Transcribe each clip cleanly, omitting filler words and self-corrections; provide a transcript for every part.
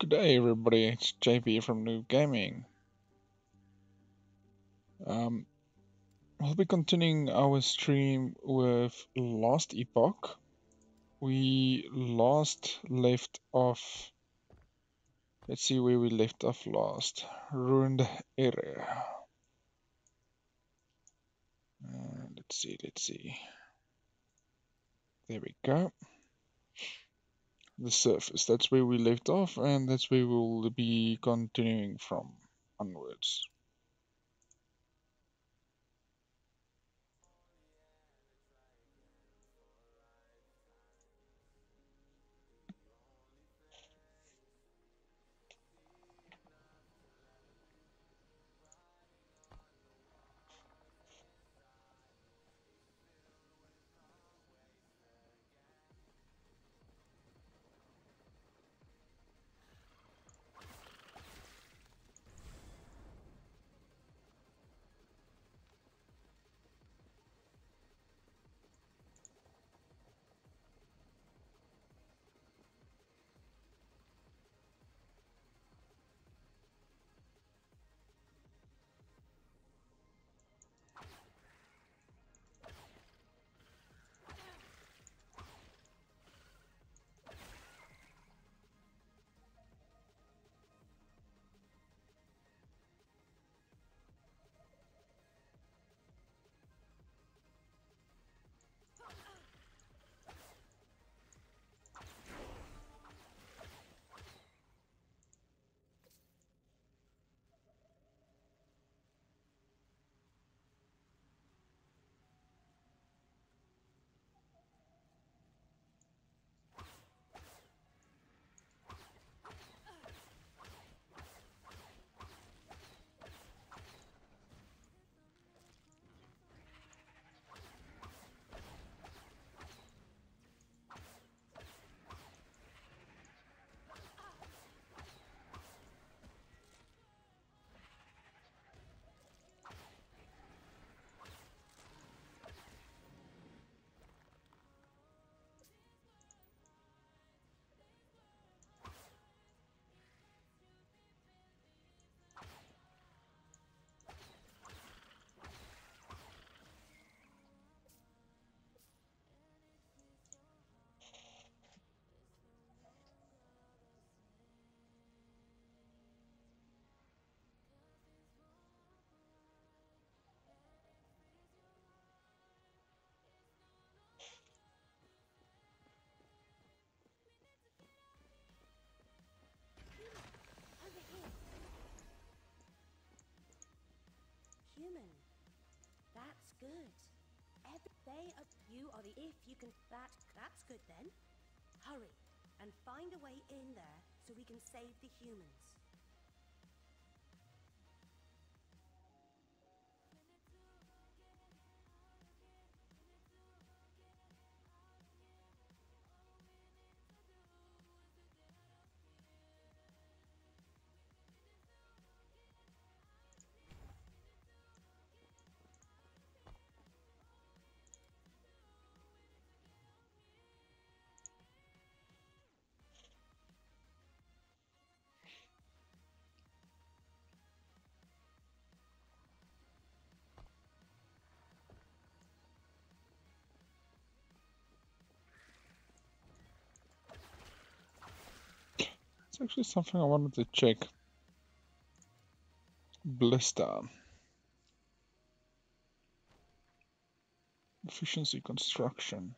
Good day, everybody. It's JP from New Gaming. Um, we'll be continuing our stream with Last Epoch. We last left off. Let's see where we left off last. Ruined area. Let's see. There we go. The surface. That's where we left off, and that's where we'll be continuing from onwards. Human. That's good. You are the if you can that's good then. Hurry and find a way in there so we can save the humans. It's actually something I wanted to check. Blister. Efficiency construction.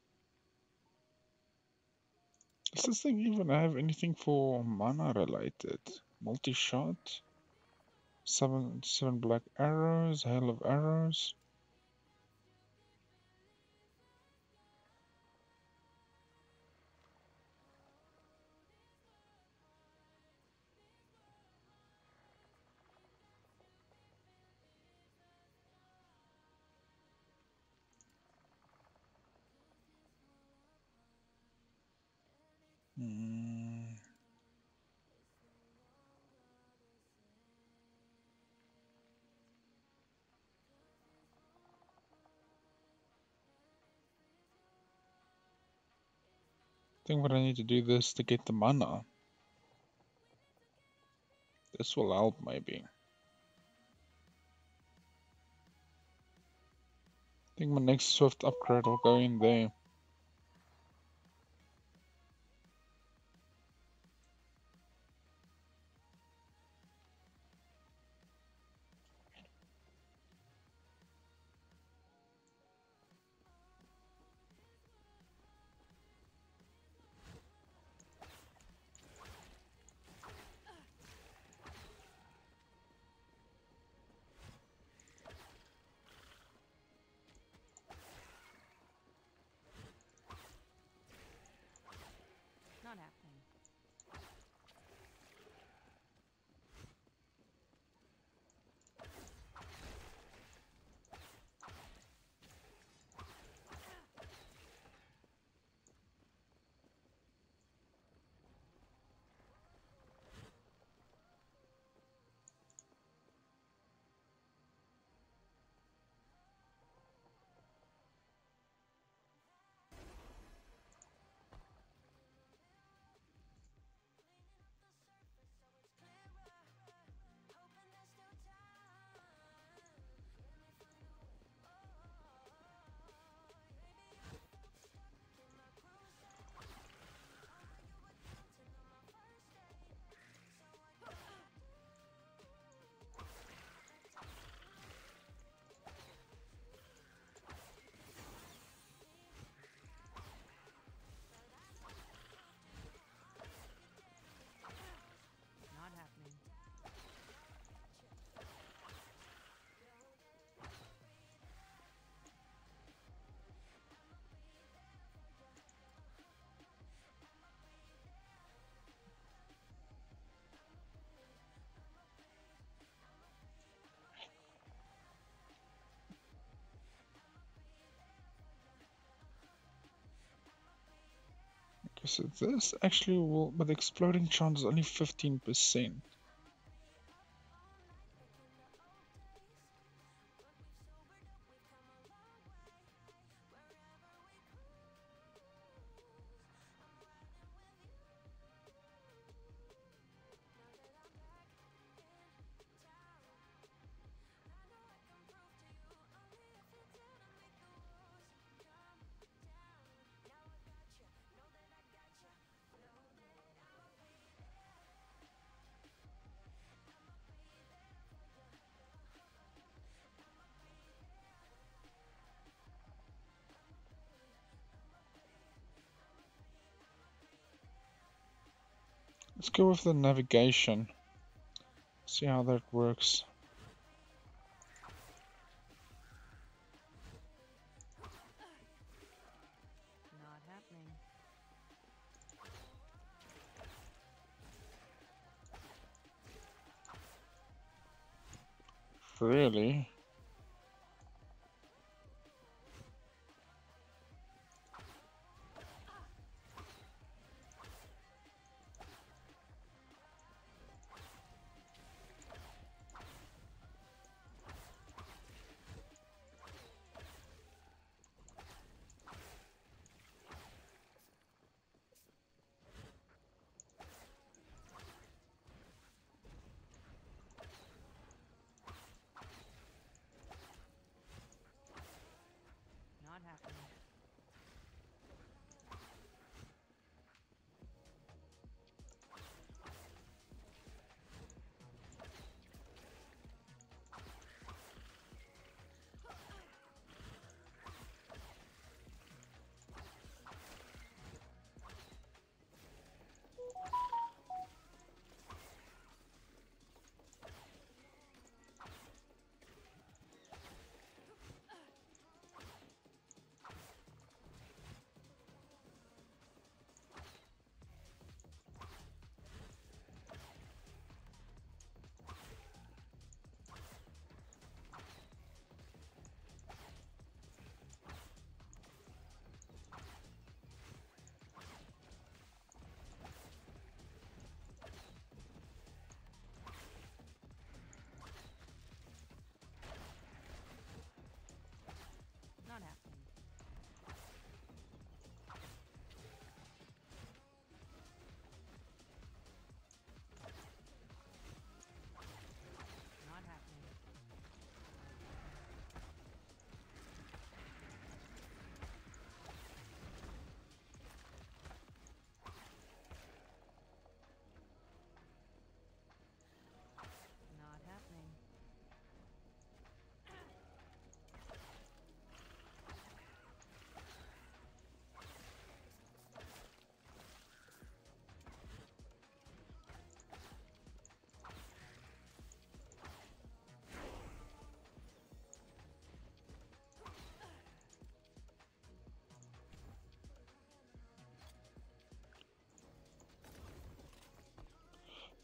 Does this thing even have anything for mana related? Multi-shot? Seven black arrows, hail of arrows. Hmm. I think what I need to do this to get the mana. This will help, maybe. I think my next Swift upgrade will go in there. Not happening. Not happening. Okay, so this actually will, but the exploding chance is only 15%. Let's go with the navigation. See how that works. Not happening. Really?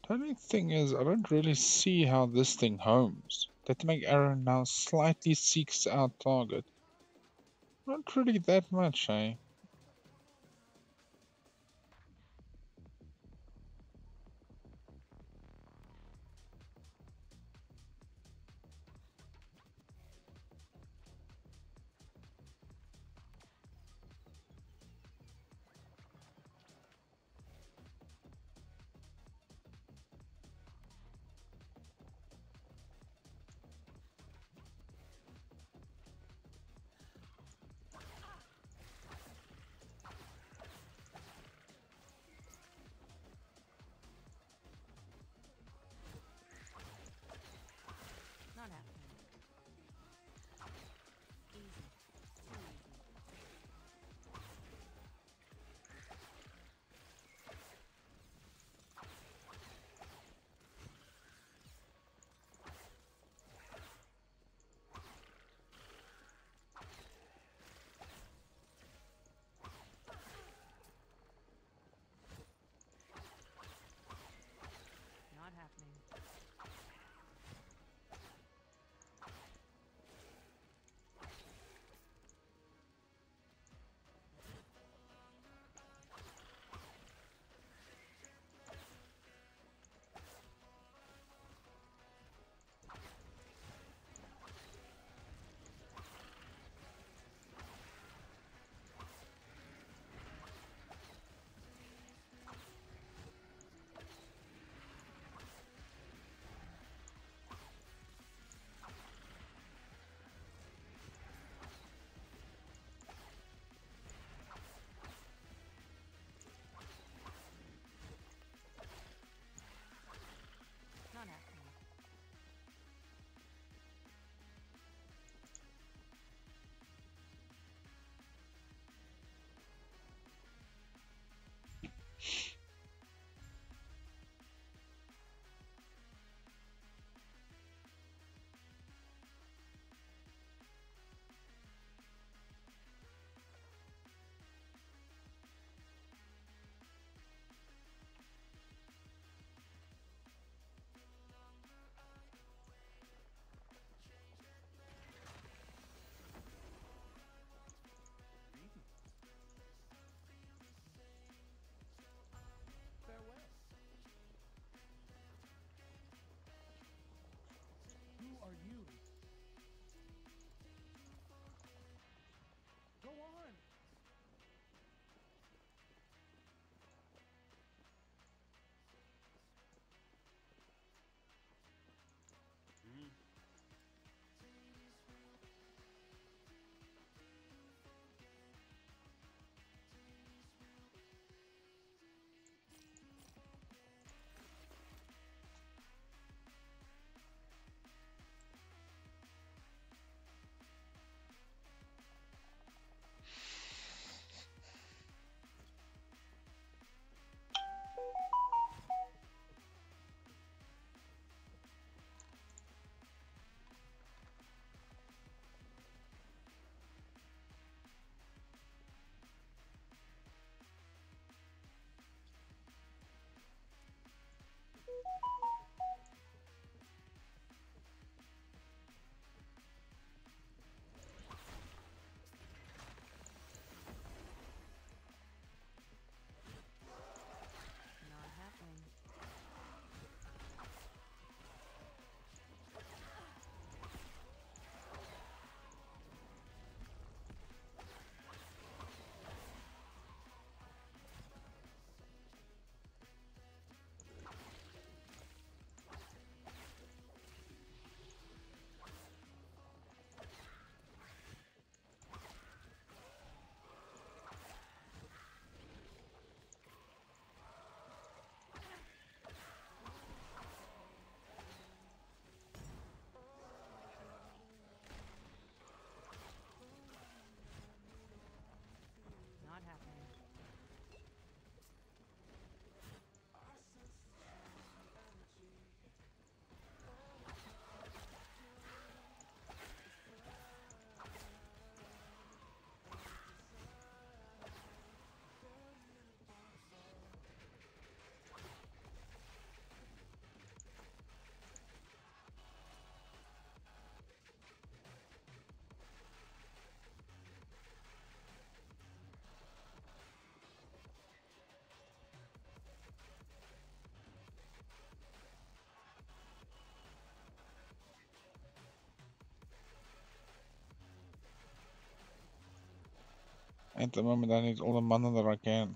The only thing is, I don't really see how this thing homes. That make arrow now slightly seeks out target. Not really that much, eh? At the moment I need all the mana that I can.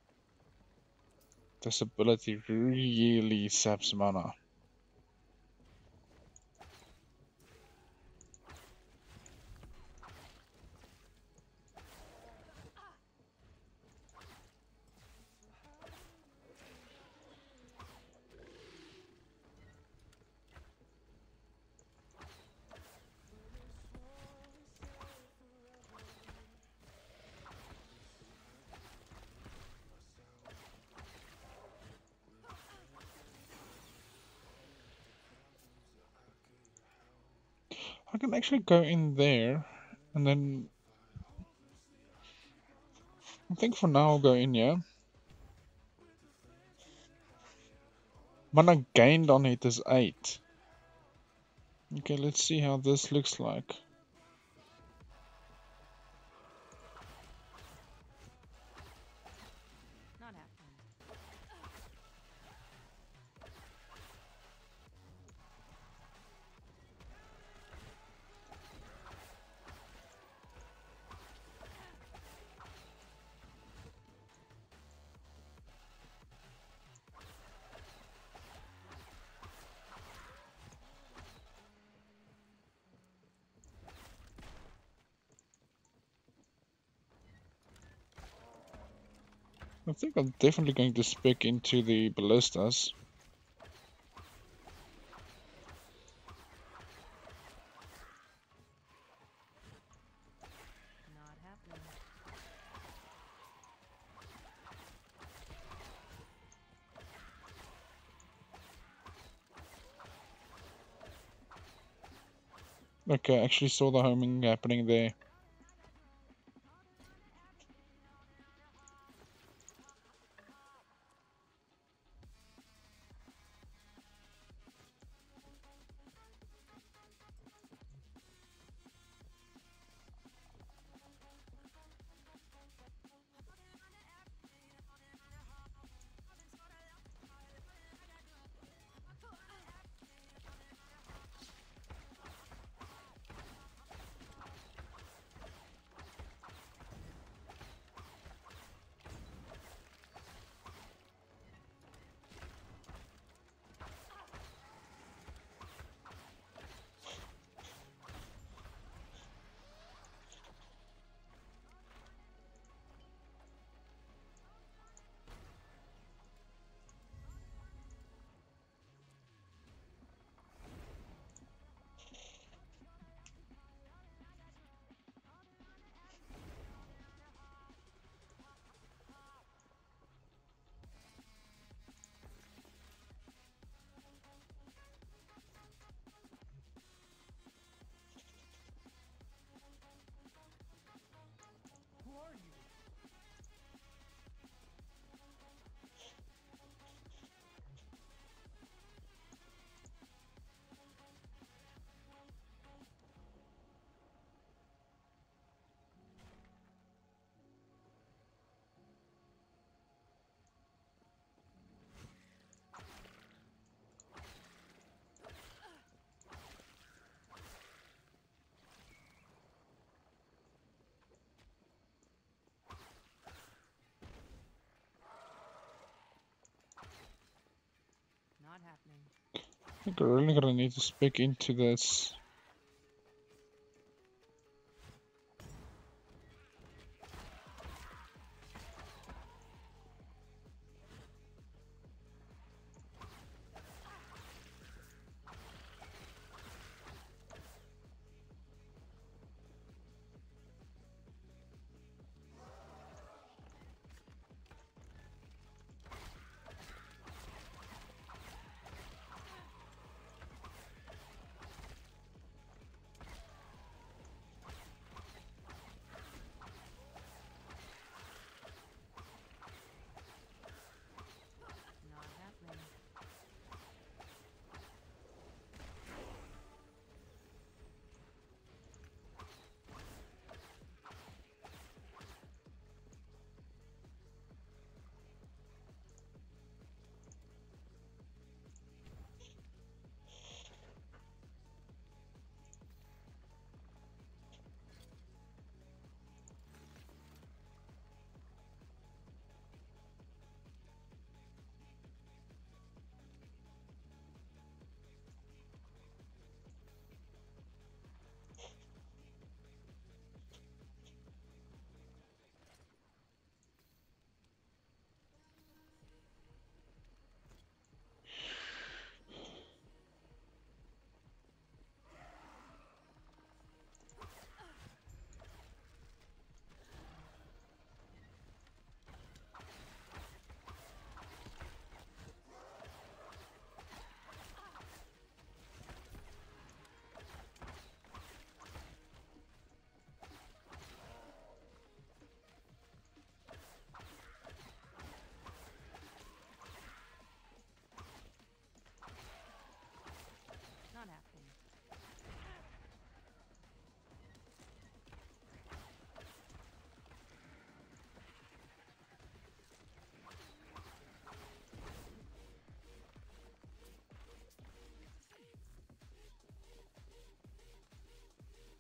This ability really saps mana. I can actually go in there and then I think for now I'll go in here. Mana gained on it is 8. Okay, let's see how this looks like. Not happening. I think I'm definitely going to spec into the ballistas. Not happening. Okay, I actually saw the homing happening there. Not happening. I think I'm really gonna need to spec into this.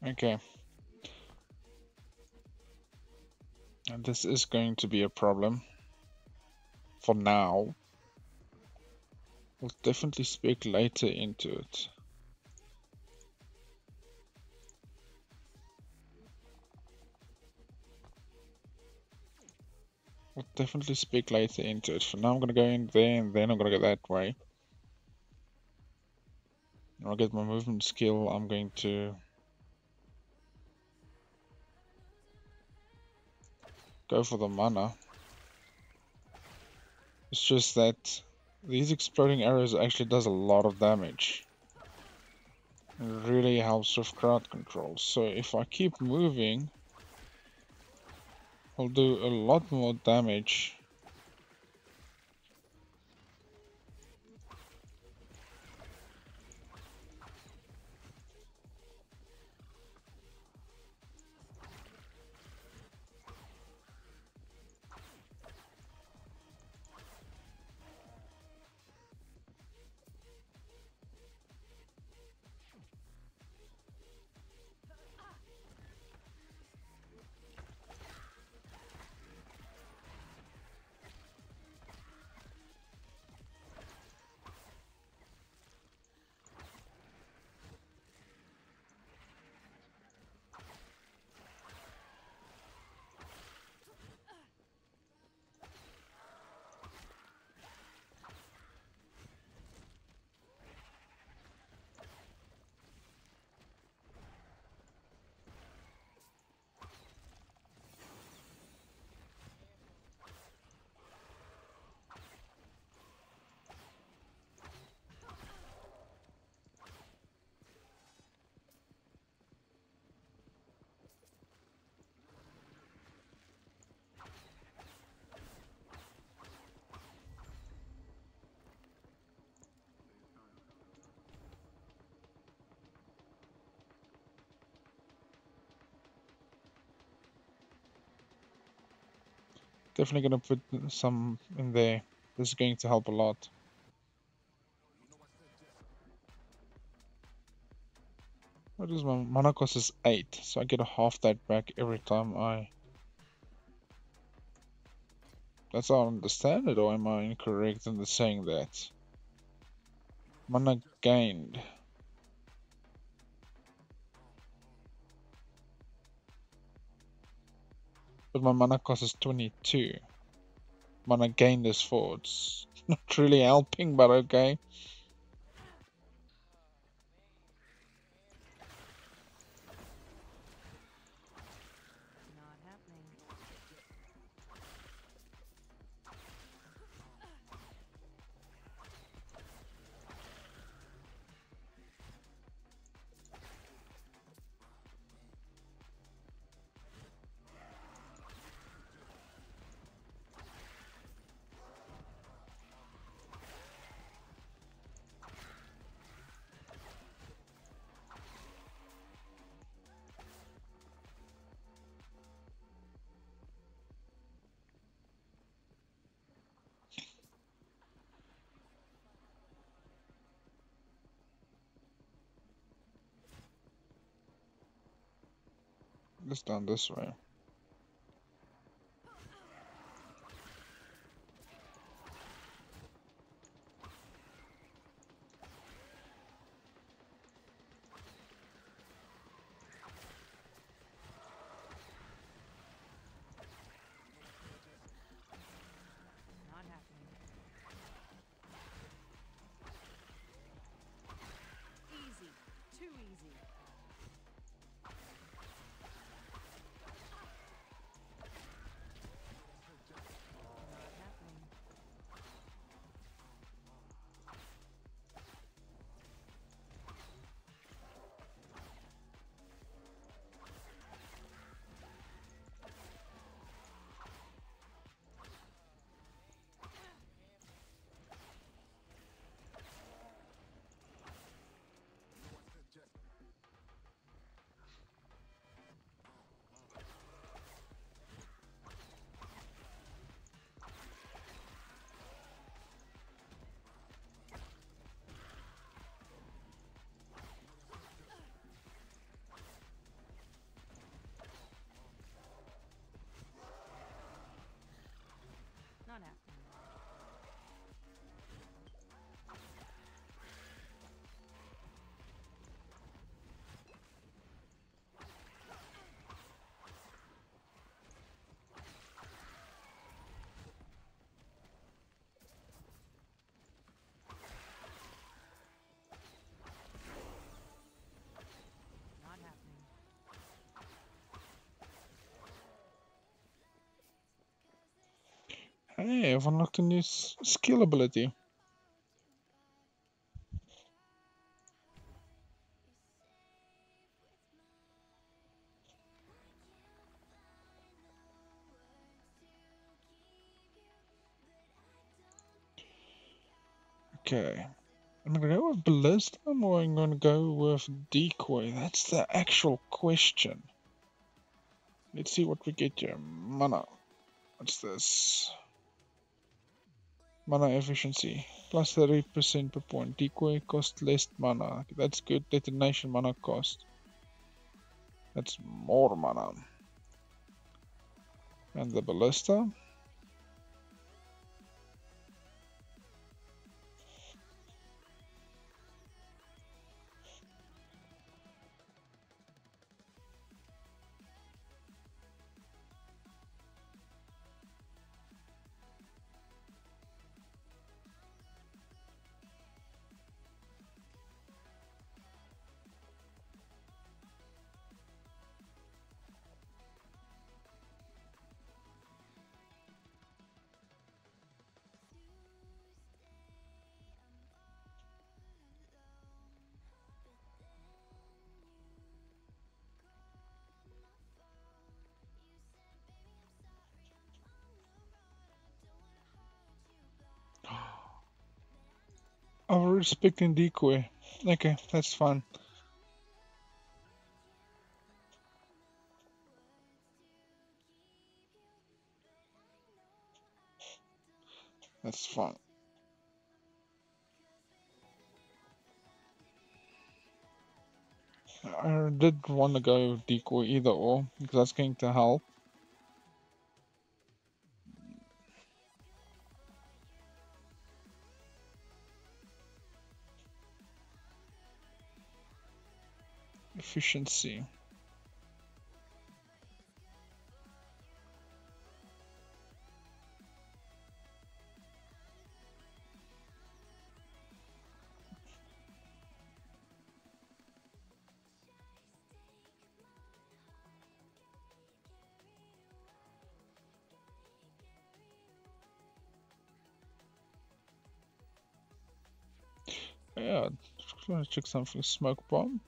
Okay. And this is going to be a problem. For now. We'll definitely speak later into it. We'll definitely speak later into it. For now, I'm gonna go in there and then I'm gonna go that way. When I get my movement skill, I'm going to go for the mana. It's just that these exploding arrows actually does a lot of damage. It really helps with crowd control. So if I keep moving, I'll do a lot more damage. Definitely gonna put some in there. This is going to help a lot. What is my mana cost is 8, so I get a half that back every time I... That's how I understand it, or am I incorrect in the saying that? Mana gained. But my mana cost is 22. Mana gained is 4. It's not really helping, but okay. Not happening. It's done this way. Not happening. Easy. Too easy. Hey, I've unlocked a new skill ability. Okay. Am I going to go with Ballista or am I going to go with Decoy? That's the actual question. Let's see what we get here. Mana. What's this? Mana efficiency. Plus 30% per point. Decoy cost less mana. That's good. Detonation mana cost. That's more mana. And the Ballista. I was expecting Decoy. Okay, that's fine. That's fine. I did want to go Decoy either or, because that's going to help. Efficiency. Yeah, just gonna check something. Smoke bomb.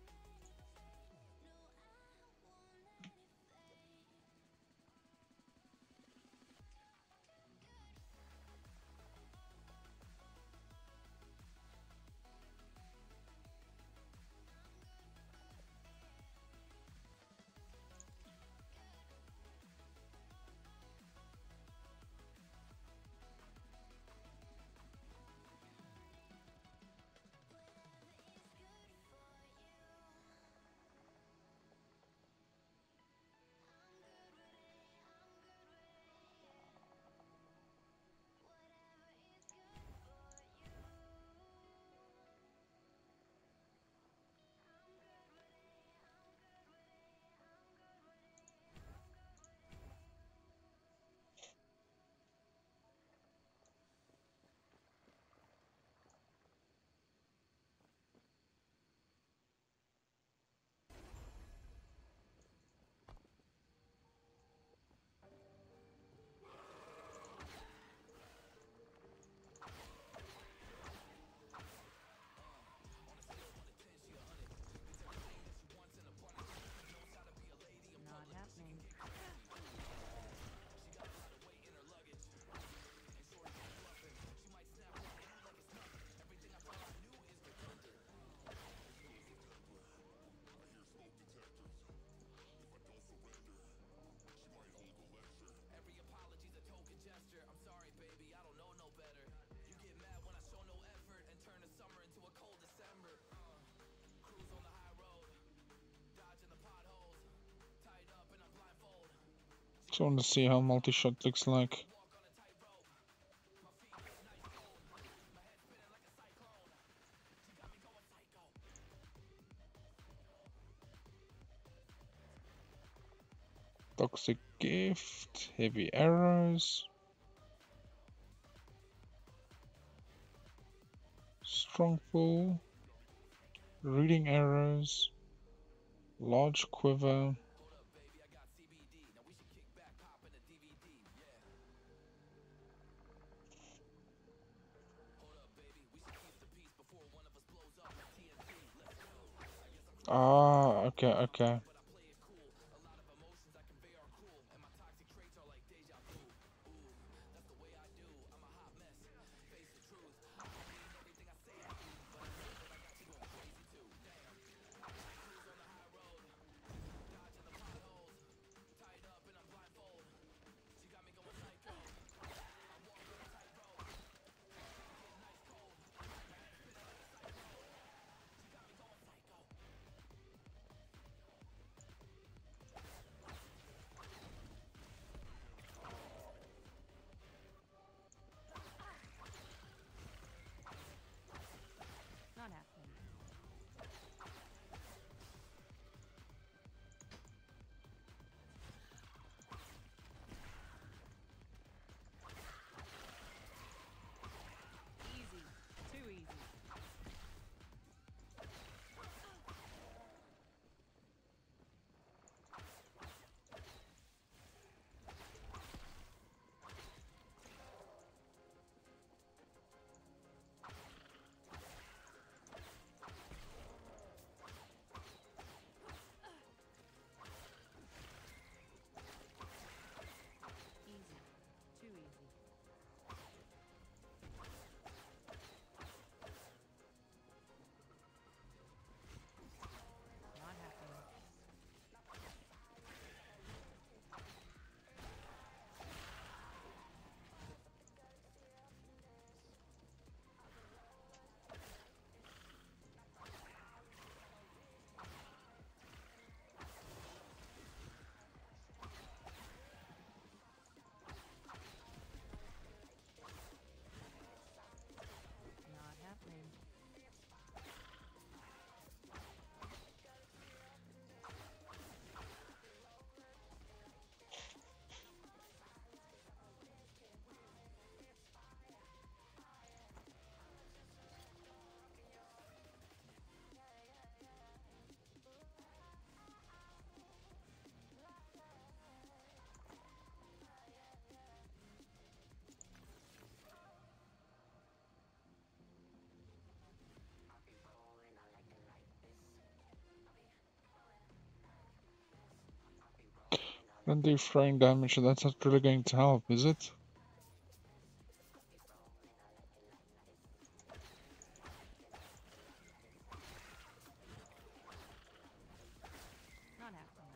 Not happening. Just want to see how multi-shot looks like. Toxic gift, heavy arrows, strong pull, reading arrows, large quiver. Ah, okay, okay. Not happening. Easy. Too easy. Easy. Too easy. Not happening. Not happening. Don't do throwing damage, that's not really going to help, is it? Not happening.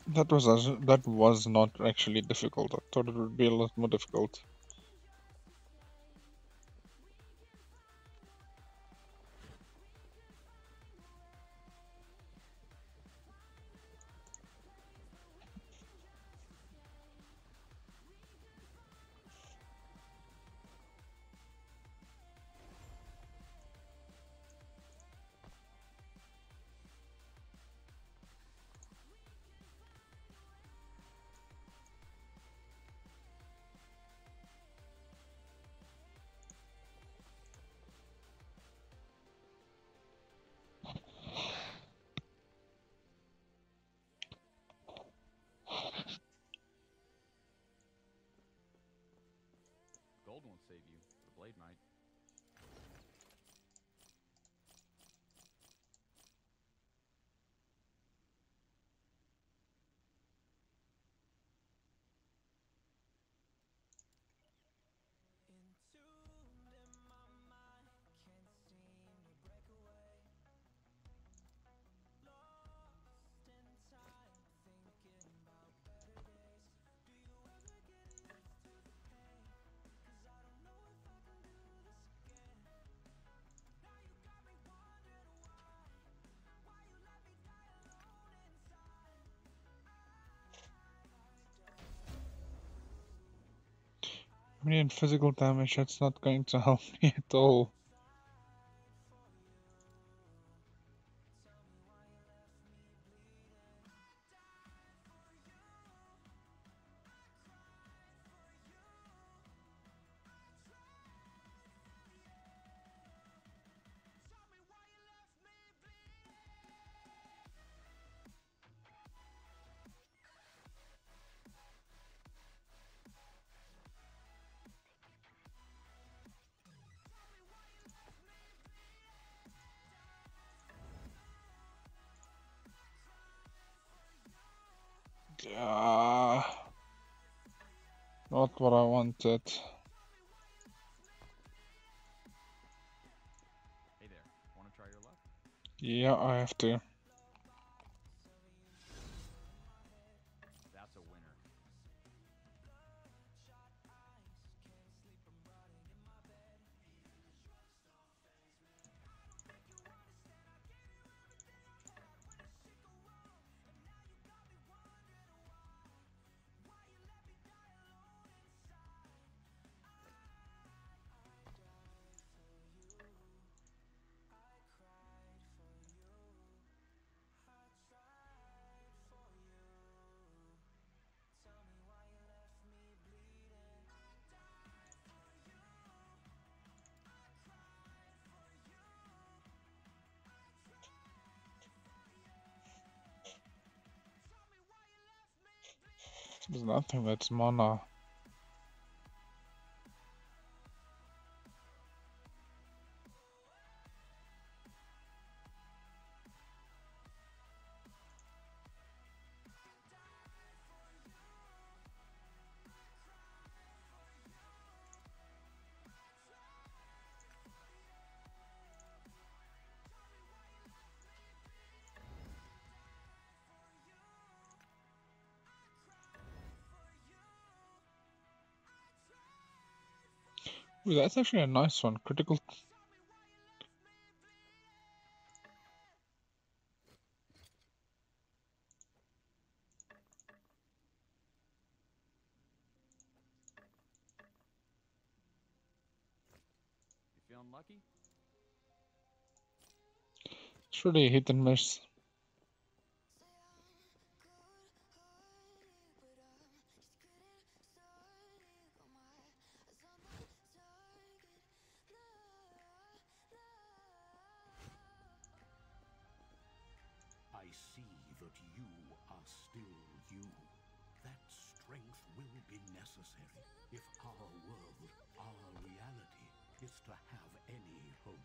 That was not actually difficult. I thought it would be a lot more difficult. Gold won't save you. The blade might. I mean, in physical damage, that's not going to help me at all. Not what I wanted. Hey there. Want to try your luck? Yeah, I have to. That's a winner. There's nothing that's mana. Ooh, that's actually a nice one. Critical. You feeling lucky? It's really a hit and miss. I see that you are still you. That strength will be necessary if our world, our reality, is to have any hope.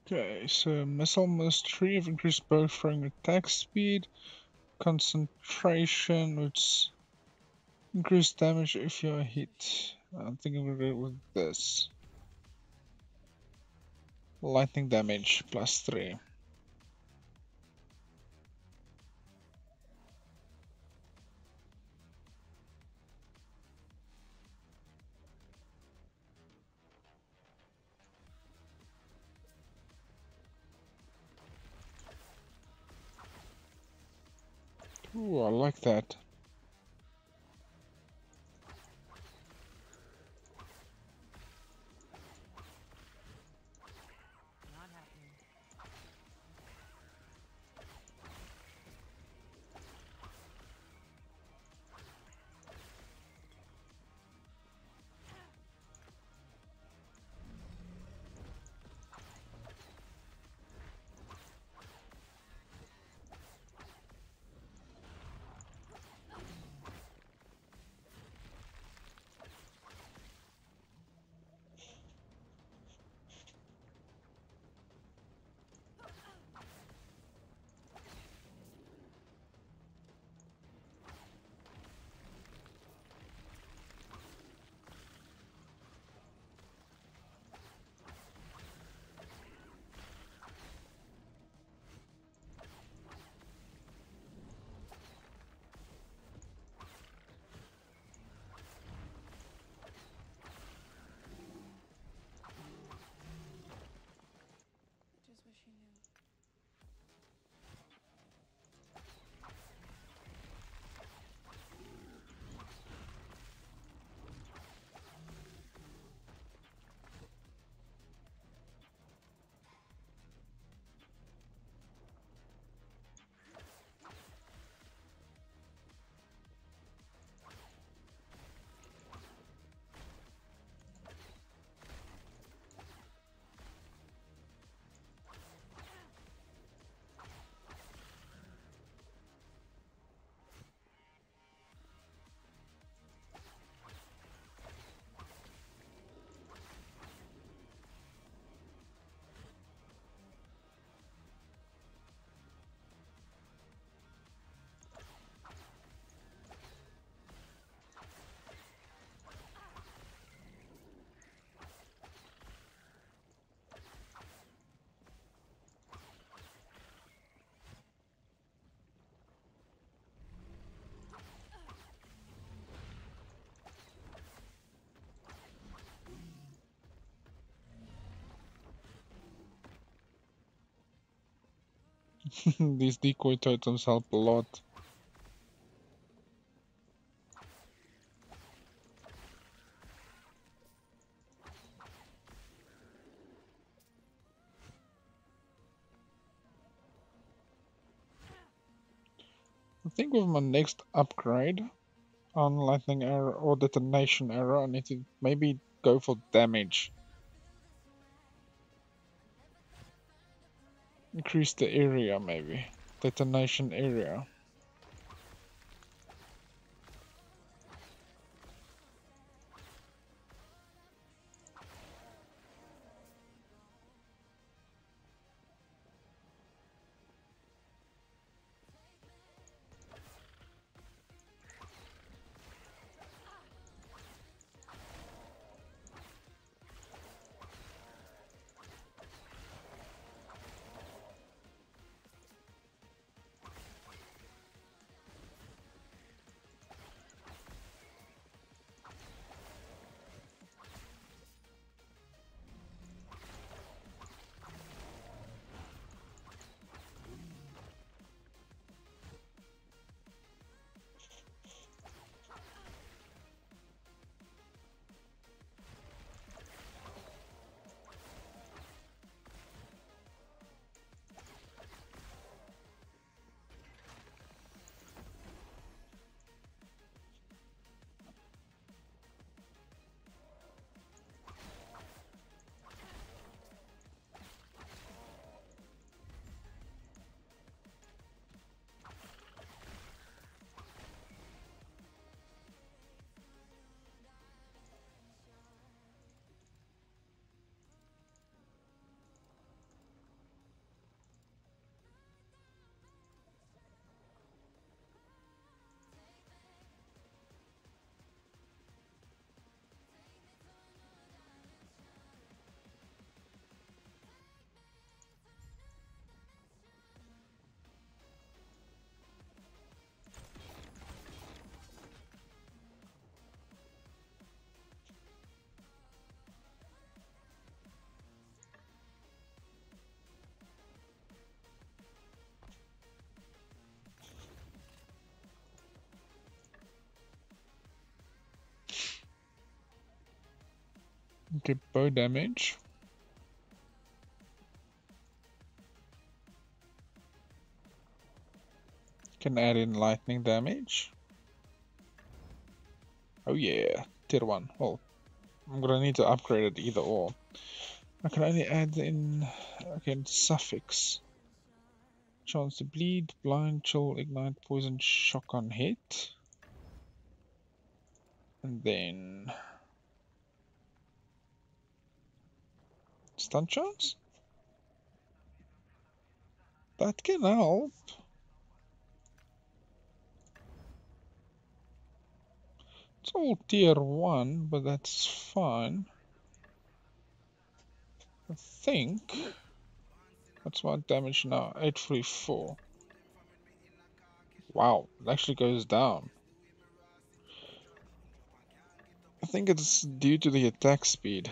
Okay, so missile mastery have increased bow throwing attack speed, concentration, which increased damage if you're hit. I'm thinking we'll go with this. Lightning damage +3. Ooh, I like that. Not happening. I just wish you knew. These decoy totems help a lot. I think with my next upgrade on lightning arrow or detonation arrow, I need to maybe go for damage. Increase the area maybe. Detonation area. Okay, bow damage. Can add in lightning damage. Oh yeah, tier 1. Well, I'm gonna need to upgrade it either or. I can only add in, again, suffix. Chance to bleed, blind, chill, ignite, poison, shock on hit. And then stun chance? That can help. It's all tier 1, but that's fine. I think that's what damage now, 844. Wow, it actually goes down. I think it's due to the attack speed.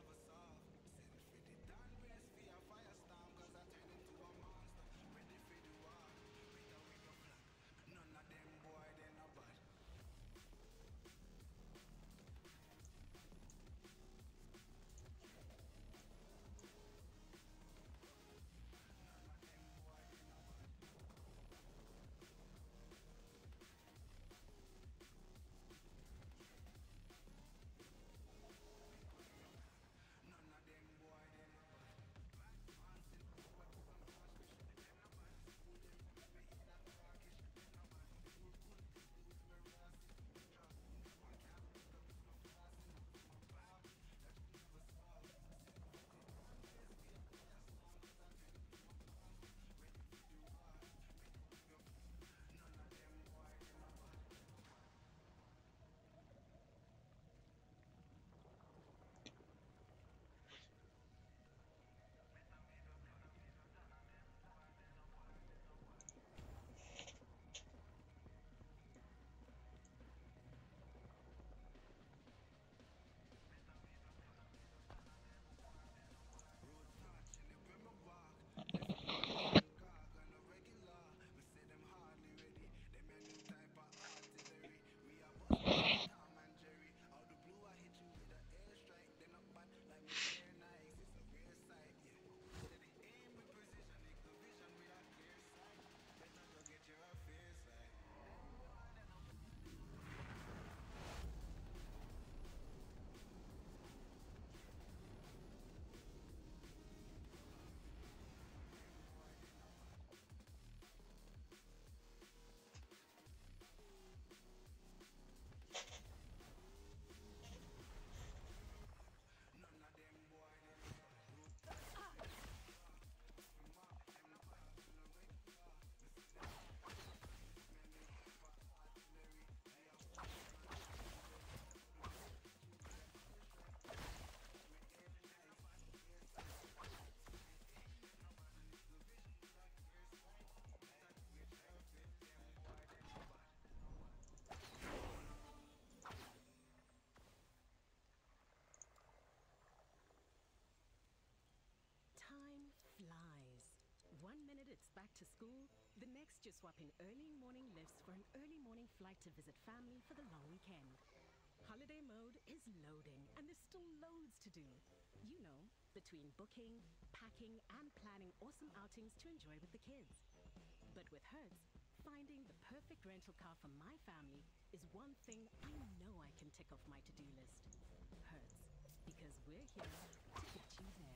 Time flies. 1 minute it's back to school, the next you're swapping early morning lifts for an early morning flight to visit family for the long weekend. Holiday mode is loading, and there's still loads to do. You know, between booking, packing, and planning awesome outings to enjoy with the kids. But with Hertz, finding the perfect rental car for my family is one thing I know I can tick off my to-do list. Hertz, because we're here to get you there.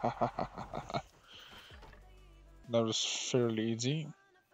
That was fairly easy.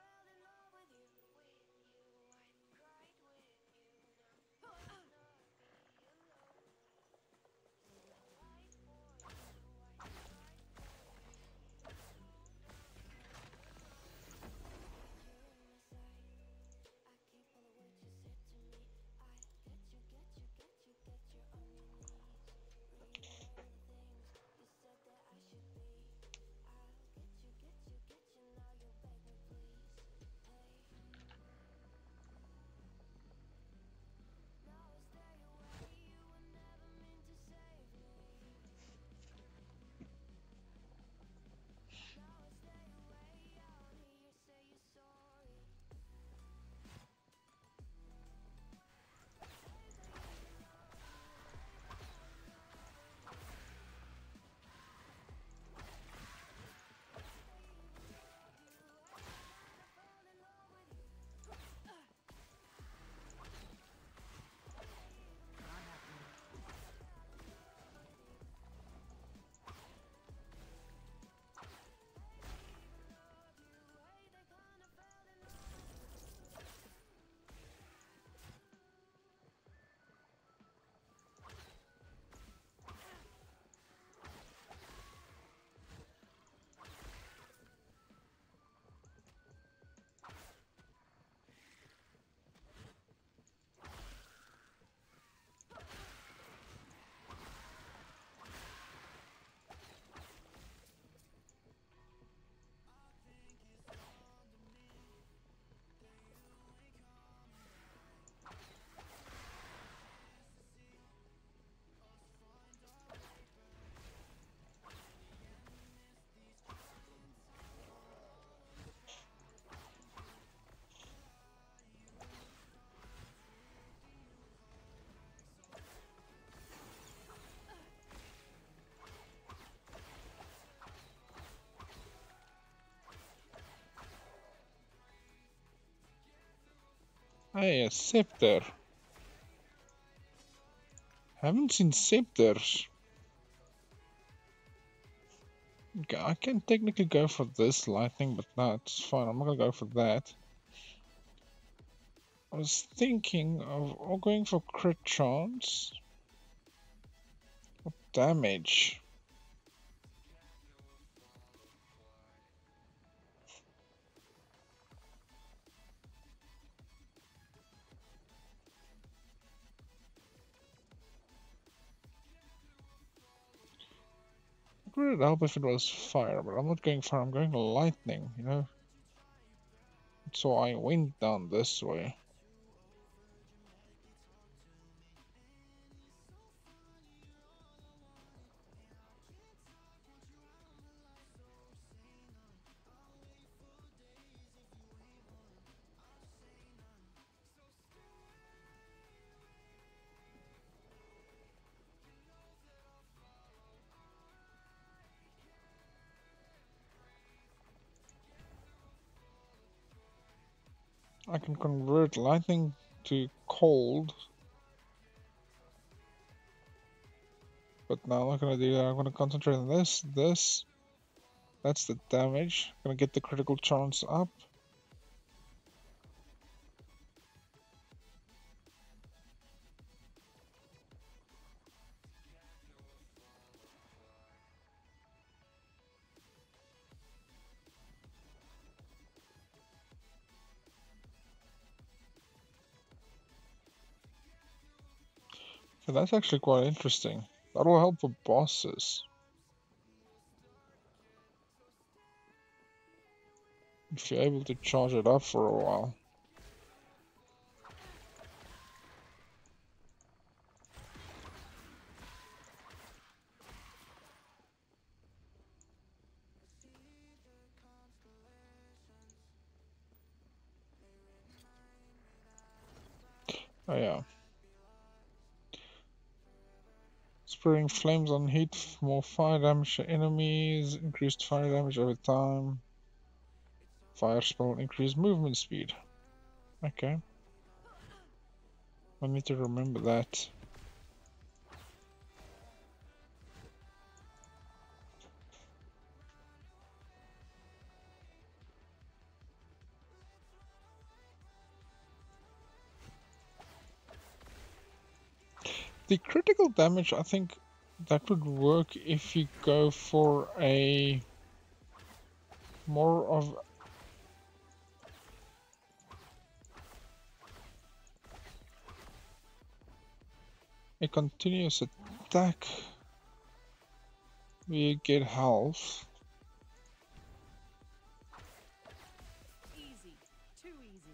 Hey, a scepter. Haven't seen scepters. Okay, I can technically go for this lightning, but no, it's fine. I'm not gonna go for that. I was thinking of going for crit chance. Damage. It would help if it was fire, but I'm not going fire, I'm going lightning, you know? So I went down this way. I can convert lightning to cold. But now I'm not gonna do that. I'm gonna concentrate on this. That's the damage. Gonna get the critical chance up. So that's actually quite interesting. That'll help for bosses. If you're able to charge it up for a while. Oh yeah. Spraying flames on heat, more fire damage to enemies, increased fire damage over time. Fire spell, increased movement speed. Okay. I need to remember that. The critical damage, I think that would work if you go for a more of a continuous attack where you get health. Easy. Too easy.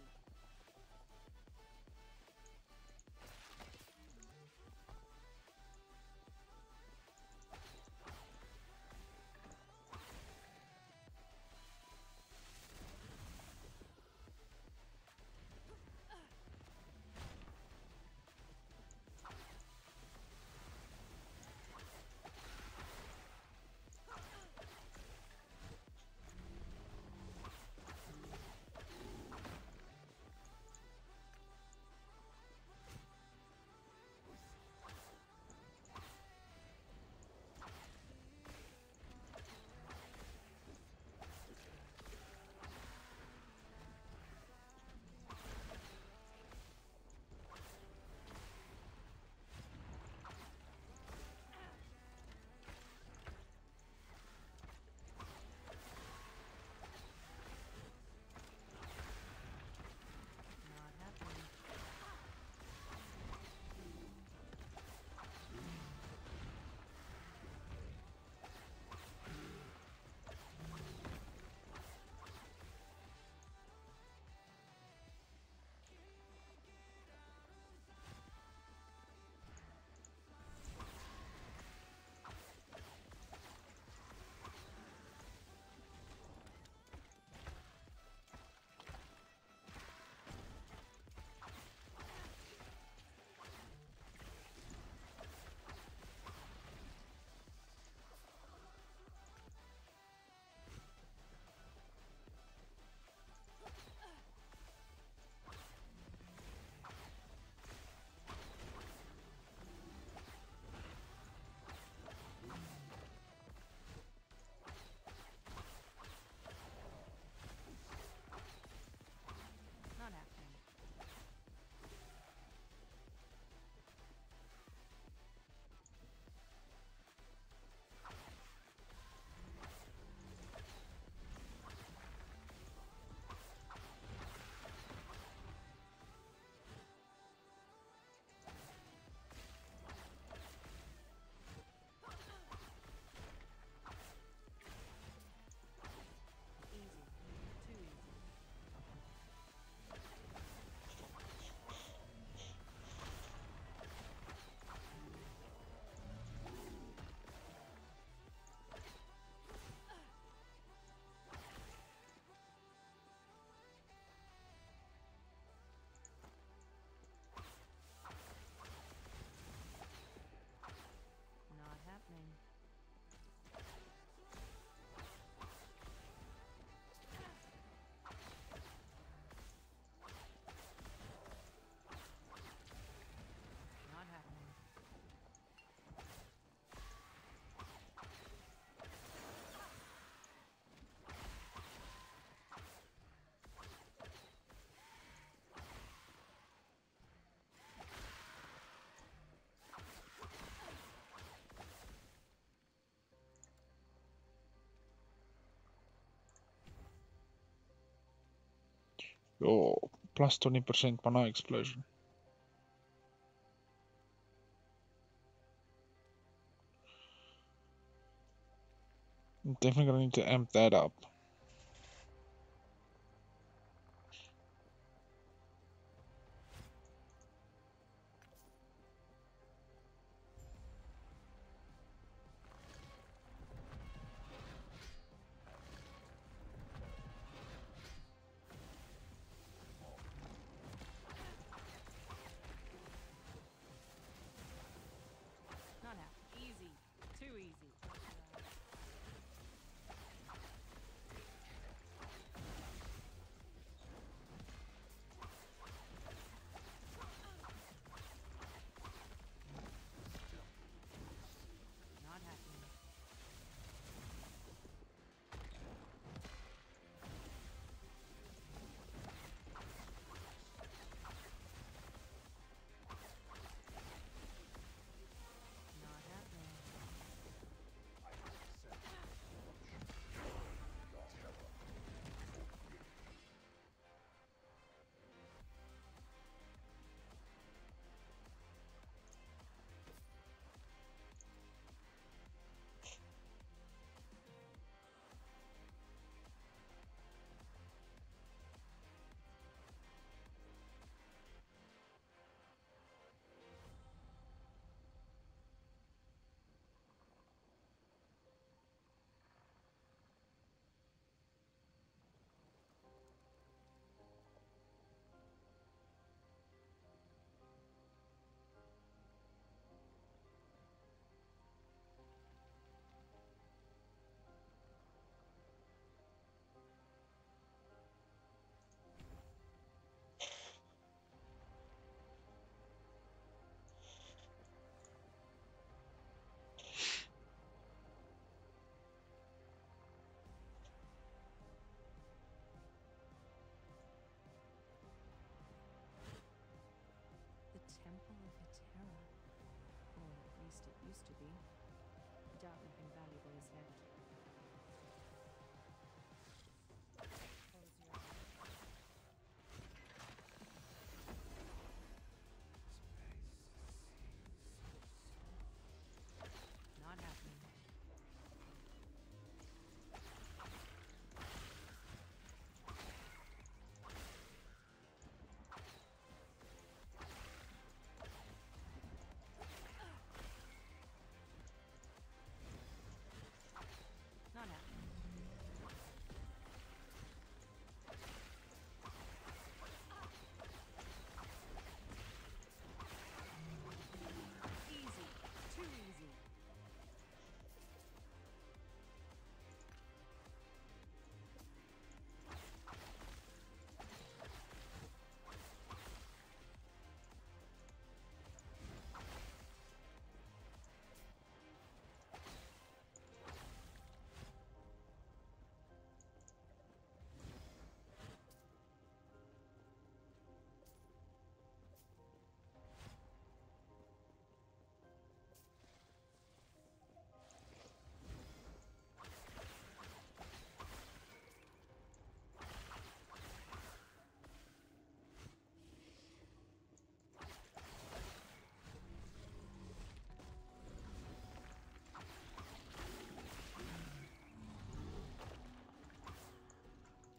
Not happening. Not happening. Easy. Too easy. Not happening. Not happening. Oh, plus 20% mana explosion. I'm definitely gonna need to amp that up. Not happening. Easy. Too easy.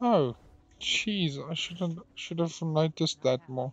Oh, jeez, I should have noticed that more.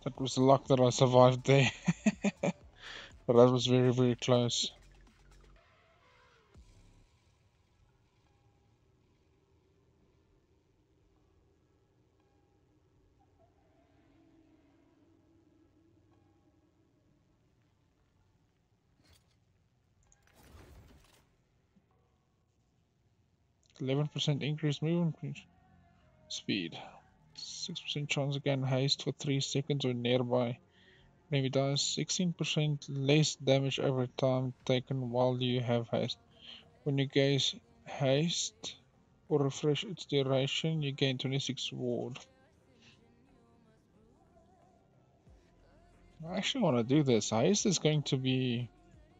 It was luck that I survived there. But that was very, very close. %11 increased movement speed. 6% chance again haste for 3 seconds or nearby. Maybe does 16% less damage every time taken while you have haste. When you gaze haste or refresh its duration, you gain 26 ward. I actually want to do this. Haste is going to be...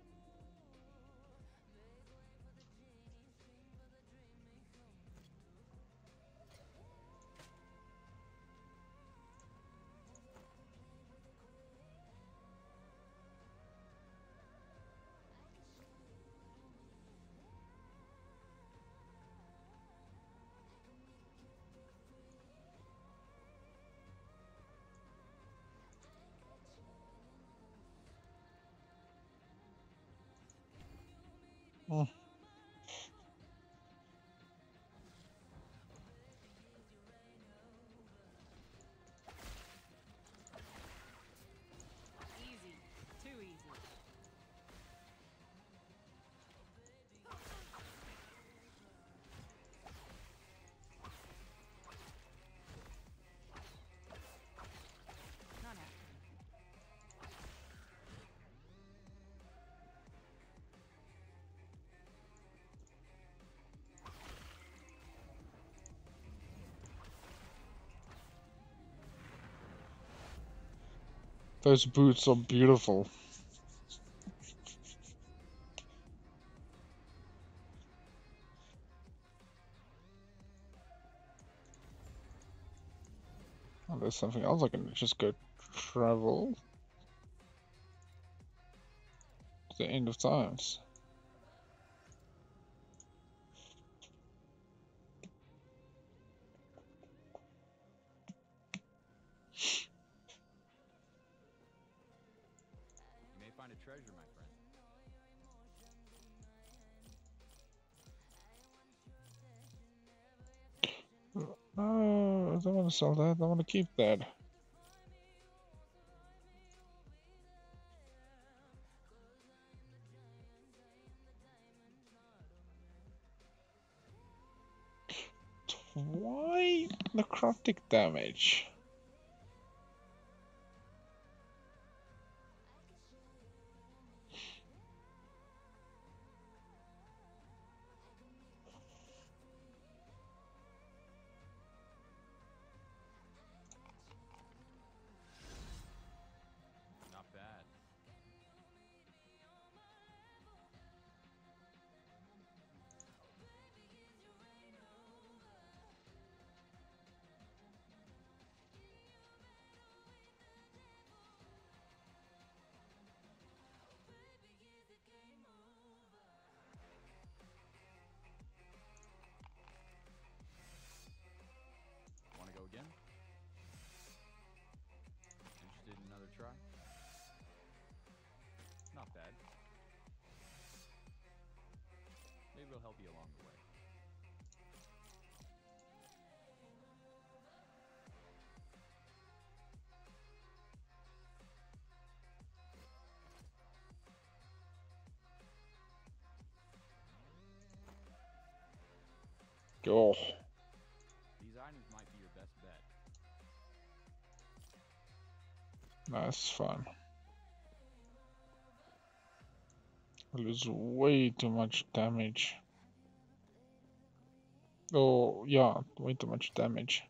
Hmm. Easy. Too easy. Not happening. Those boots are beautiful. Oh, there's something else I can just go travel to the end of times. You may find a treasure, my friend. No, I don't want to sell that. I want to keep that. Why necrotic damage? Not bad. Want to go again? Interested in another try? Not bad. Maybe it'll help you along the way. Oh, These items might be your best bet. that's fun. I lose way too much damage. Oh, yeah, way too much damage.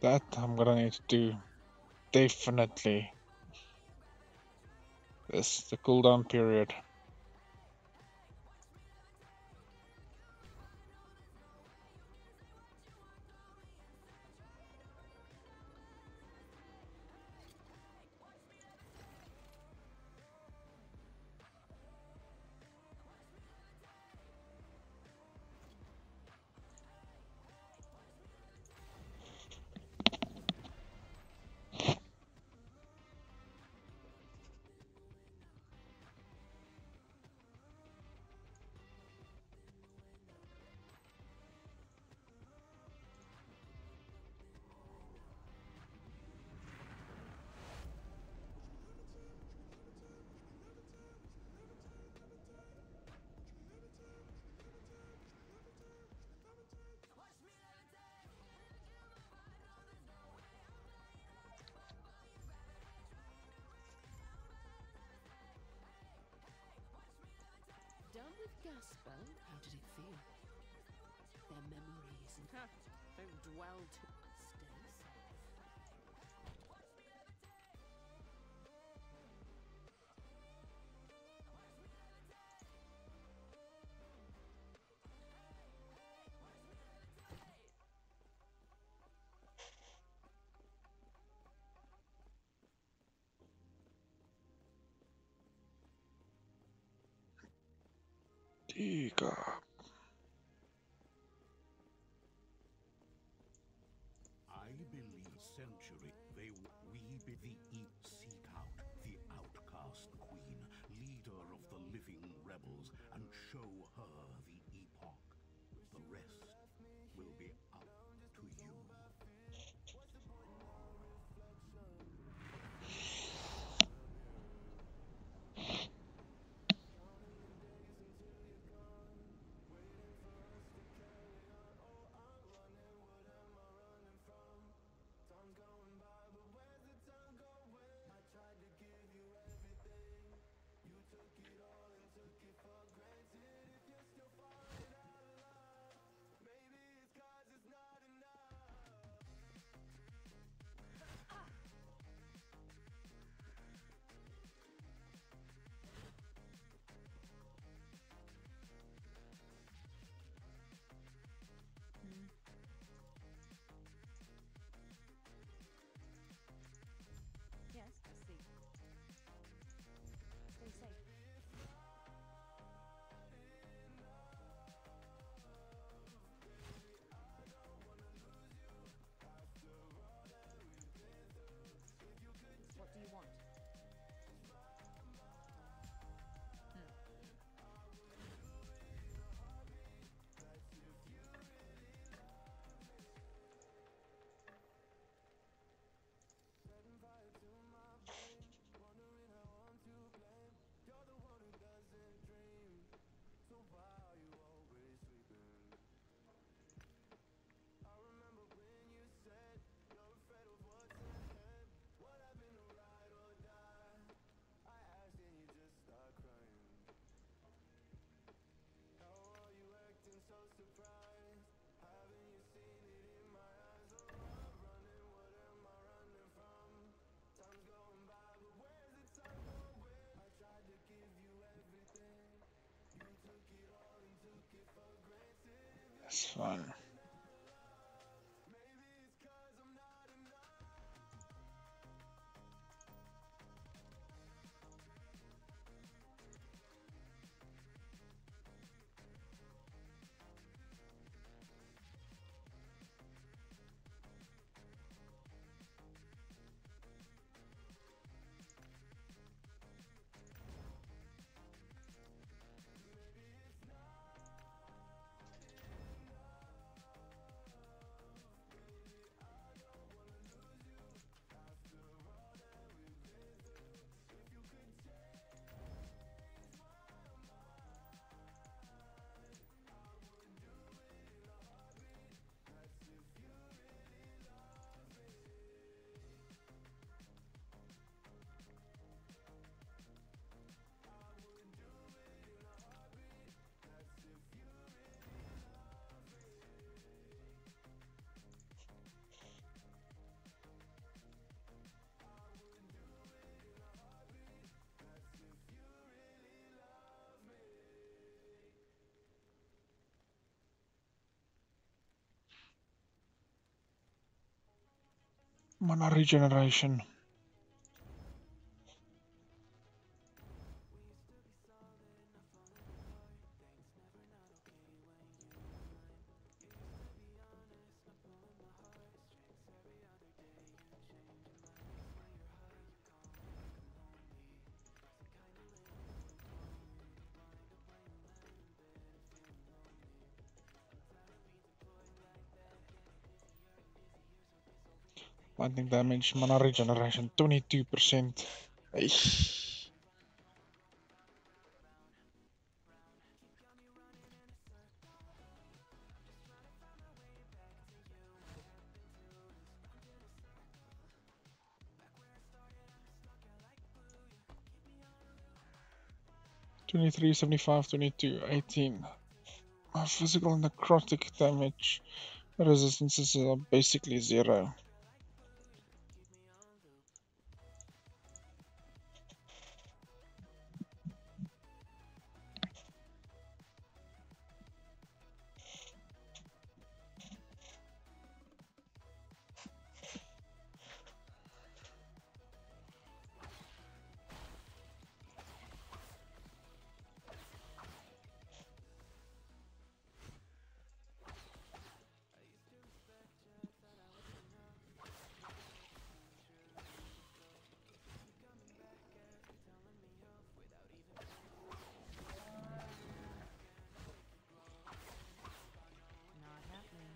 That I'm gonna need to do. Definitely. This the cooldown period. Done with Gasper? How did it feel? Their memories and don't dwell too. Stay safe. Diga. I believe century we be the seek out the outcast queen, leader of the living rebels, and show her the epoch. The rest will be up to you. Yes, I see. Stay safe. What do you want? That's fine. Mana regeneration. Lightning damage, mana regeneration, 22%. Eish. $23, $75, $22, $18. My physical and necrotic damage resistances are basically 0. Not happening.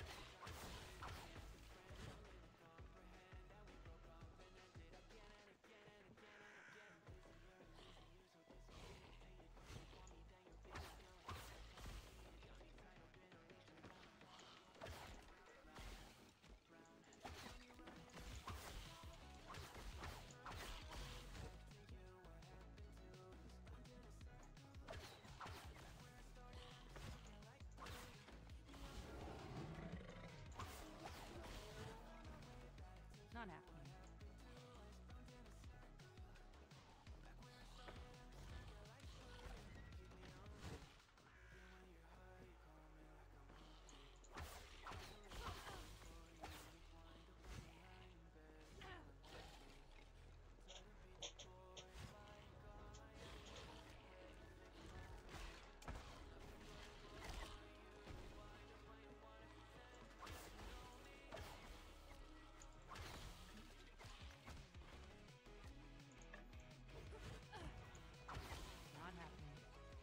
Not happening. Not happening.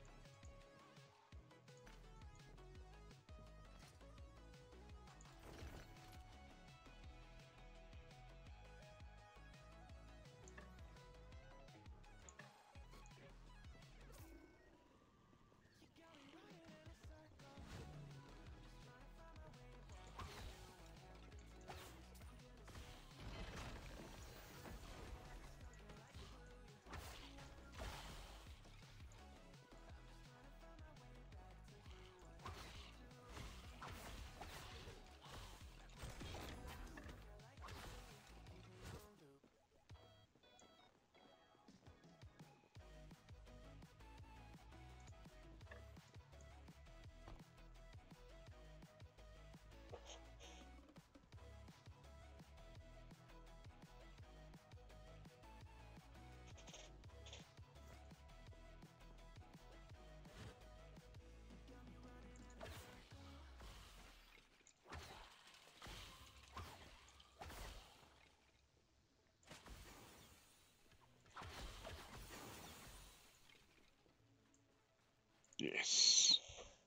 Yes.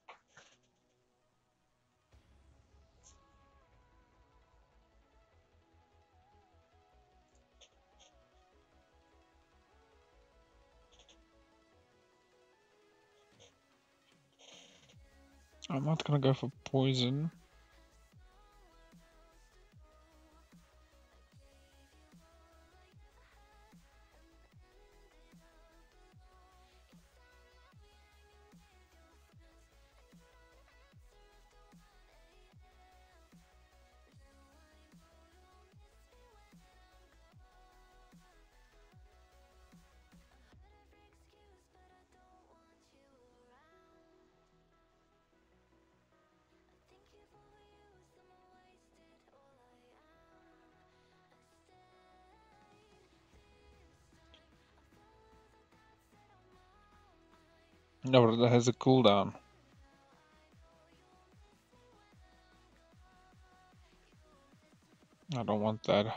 I'm not gonna go for poison. No, but it has a cooldown. I don't want that.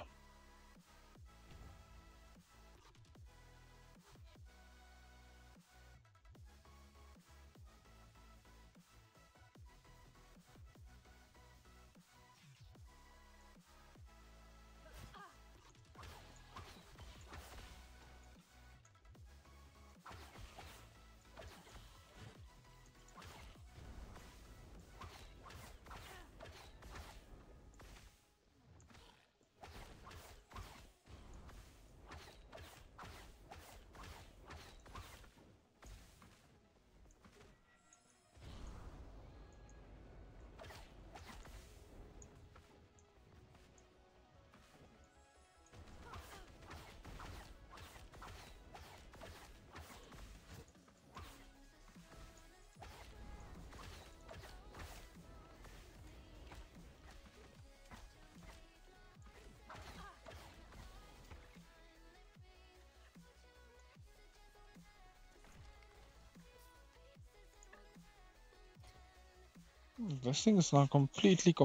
This thing is now completely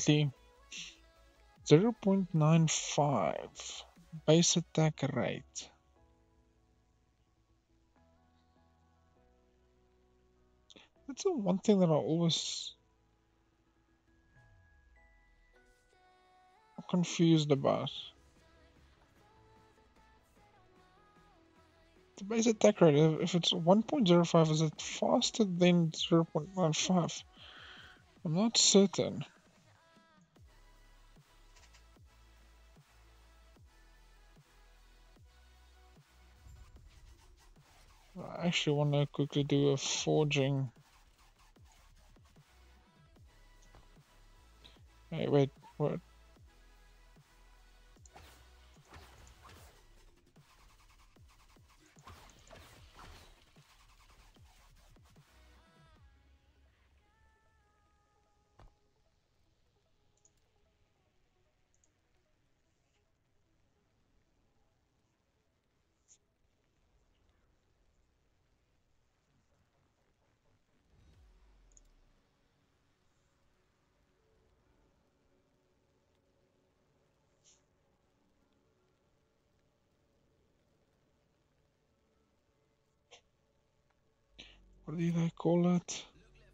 0.95 base attack rate. That's the one thing that I always confused about. The base attack rate, if it's 1.05, is it faster than 0.95? I'm not certain. I actually want to quickly do a forging. Hey, wait, what? What do they call it?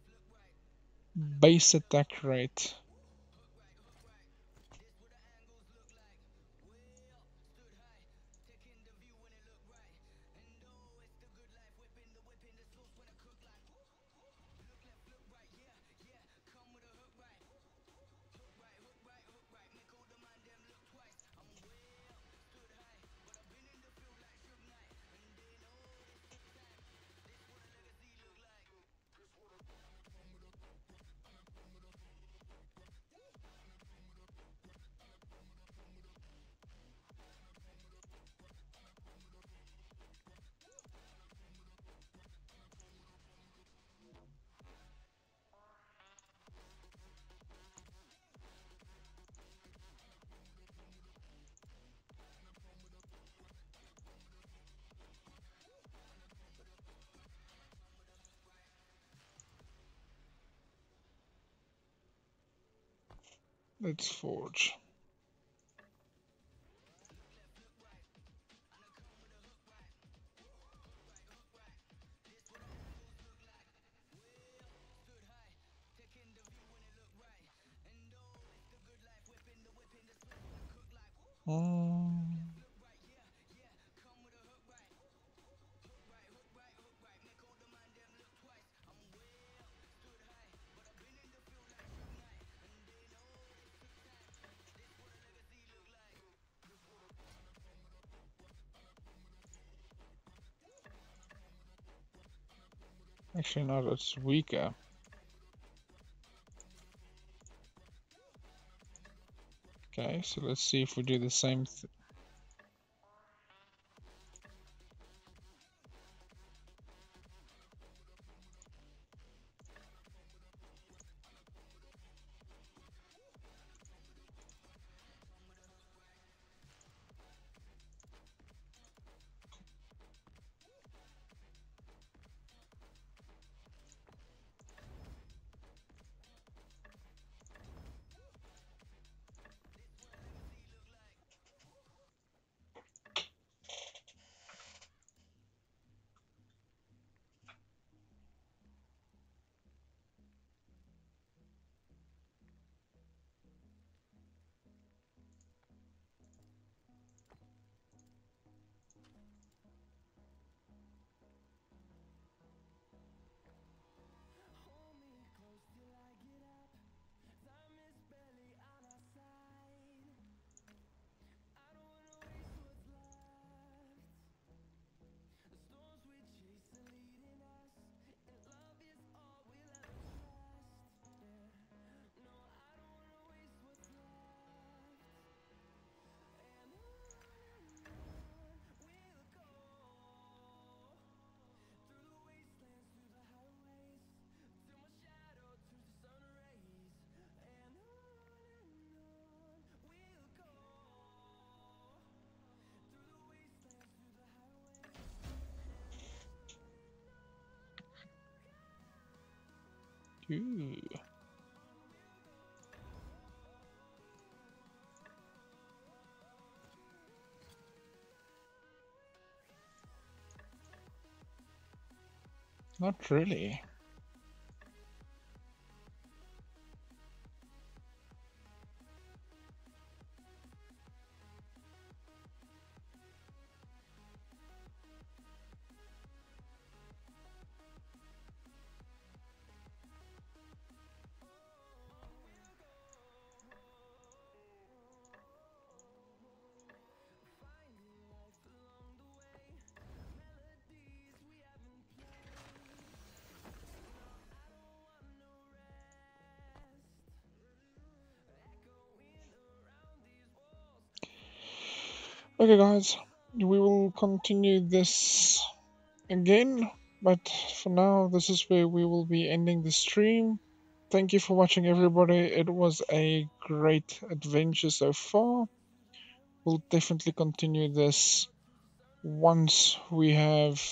Base attack rate. Let's forge. Um, Actually, no, that's weaker. Okay, so let's see if we do the same thing. Ooh. Not really. Okay, guys, we will continue this again, but for now, this is where we will be ending the stream. Thank you for watching, everybody. It was a great adventure so far. We'll definitely continue this once we have.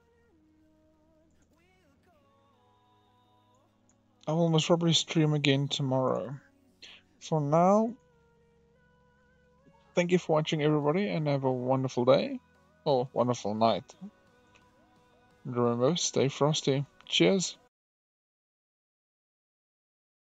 I will most probably stream again tomorrow. For now, thank you for watching, everybody, and have a wonderful day or wonderful night. And remember, stay frosty. Cheers.